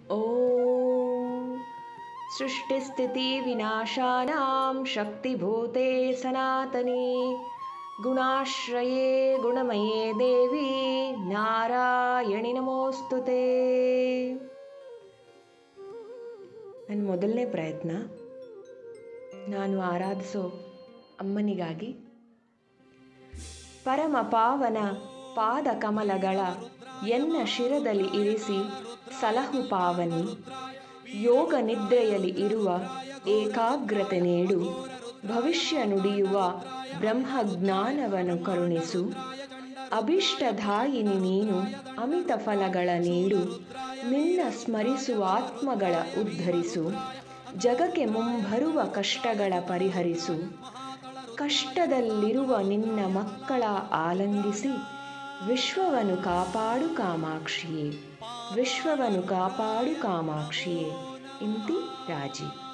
ಓಂ ಸೃಷ್ಟಿಸ್ಥಿತಿವಿನಾಶಾನಾಂ ಶಕ್ತಿಭೂತೆ ಸನಾತನಿ ಗುಣಾಶ್ರಯೇ ಗುಣಮಯೇ ದೇವಿ ನಾರಾಯಣಿ ನಮೋಸ್ತುತೇ. ನನ್ನ ಮೊದಲನೇ ಪ್ರಯತ್ನ ನಾನು ಆರಾಧಿಸೋ ಅಮ್ಮನಿಗಾಗಿ. ಪರಮ ಪಾವನ ಪಾದ ಕಮಲಗಳ ಎನ್ನ ಶಿರದಲ್ಲಿ ಇರಿಸಿ ಸಲಹು ಪಾವನಿ, ಯೋಗ ನಿದ್ರೆಯಲ್ಲಿ ಇರುವ ಏಕಾಗ್ರತೆ ನೀಡು, ಭವಿಷ್ಯ ನುಡಿಯುವ ಬ್ರಹ್ಮಜ್ಞಾನವನ್ನು ಕರುಣಿಸು, ಅಭಿಷ್ಟದಾಯಿನಿ ನೀನು ಅಮಿತ ಫಲಗಳ ನೀಡು, ನಿನ್ನ ಸ್ಮರಿಸುವ ಆತ್ಮಗಳ ಉದ್ಧರಿಸು, ಜಗಕ್ಕೆ ಮುಂಬರುವ ಕಷ್ಟಗಳ ಪರಿಹರಿಸು, ಕಷ್ಟದಲ್ಲಿರುವ ನಿನ್ನ ಮಕ್ಕಳ ಆಲಂಗಿಸಿ ವಿಶ್ವವನ್ನು ಕಾಪಾಡು ಕಾಮಾಕ್ಷಿಯೇ, ವಿಶ್ವವನ್ನು ಕಾಪಾಡು ಕಾಮಾಕ್ಷಿಯೇ. ಇಂತಿ ರಾಜಿ.